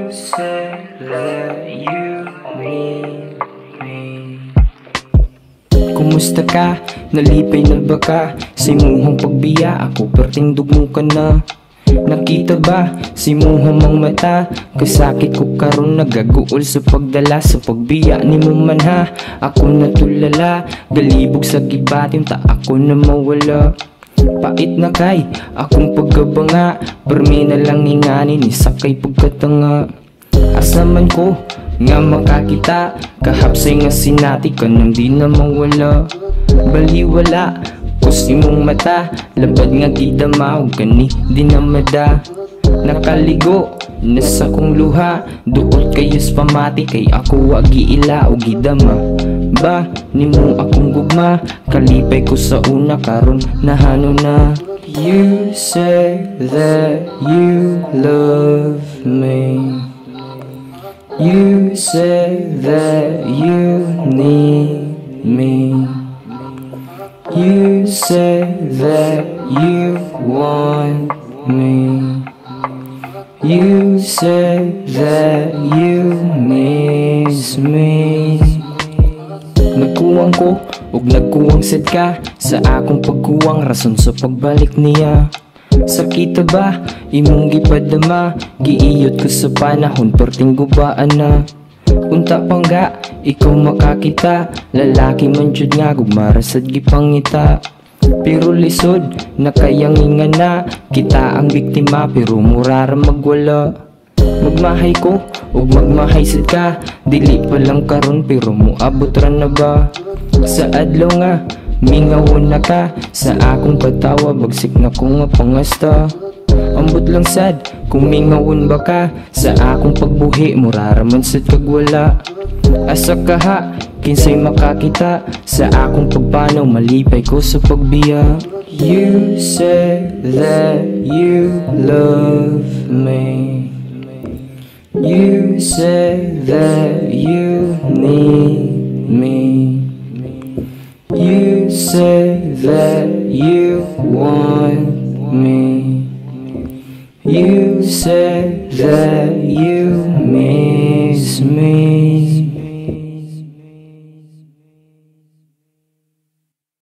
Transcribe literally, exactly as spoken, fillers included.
You say that you need me. Kumusta ka? Nalipay na ba ka? Sa imuhang pagbiya ako perting dugmo ka na. Nakita ba si muhang mang mata? Kasakit ko karon nagaguol sa pagdala sa pagbiya ni mo man ha. Ako natulala, galibog sa gibatim ta ako na mawala. Pait na kay akong pagkabanga, permi na lang ingani ni sakay pagkatanga. Asaman ko nga makakita, kahapsay nga sinati ka nang di na mawala. Baliwala kus imong mata, labad nga gidamaw kani di na mada. Nakaligo nasa kong luha, duot kayos pamati kay ako wagi ila o gidama. Ba nimo akong gugma, kalipay ko sa una karon nahano na. You say that you love me. You say that you need me. You say that you want me. You say that you miss me. Nagkuwang ko ug nagkuwang sad ka sa akong pagkuwang rason sa pagbalik niya. Sakita ba imong gipadama, giiyot ko sa panahon perting gubaan na. Unta pangga ikaw makakita, lalaki man jud nga gugmara sad gipangita. Pero lisod nakayangingan na, kita ang biktima pero murara magwala. Magmahay ko ug magmahay sad ka, dili pa lang karon pero moabot ra na ba. Sa adlaw nga mingawon na ka sa akong patawa, bagsik na ko nga pangasta. Ambot lang sad kung mingawon ba ka sa akong pagbuhi, muraraman sad kag wala. Asa ka ha kinsay makakita sa akong pagpanaw, malipay ko sa pagbiya. You say that you love me. You say that you need me. You say that you want me. You say that you miss me.